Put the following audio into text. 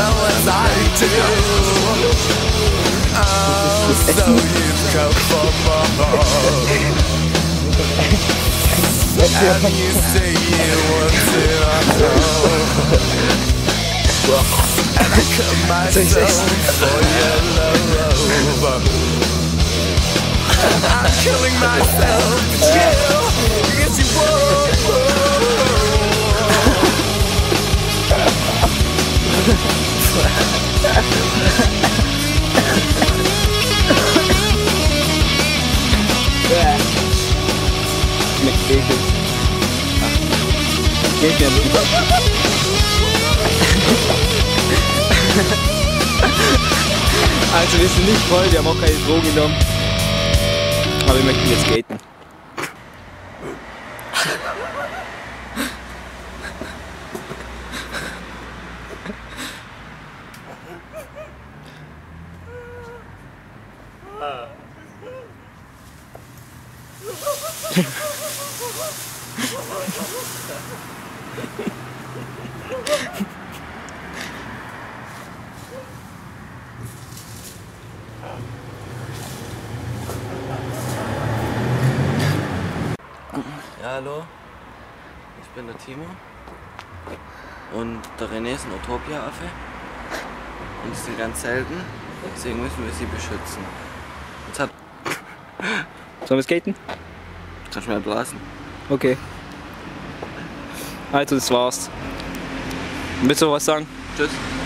well as I do. Oh, so you've come from my heart. And you say you want it, I know. And I cut myself for your love. I'm killing myself for you, because you won't. Also wir sind nicht voll, wir haben auch keine Drogen genommen. Aber wir möchten jetzt skaten. Ja, hallo, ich bin der Timo und der René ist ein Utopia-Affe und die sind ganz selten, deswegen müssen wir sie beschützen. Jetzt hat... Sollen wir skaten? Kannst du mir blasen? Okay. Also das war's. Willst du was sagen? Tschüss.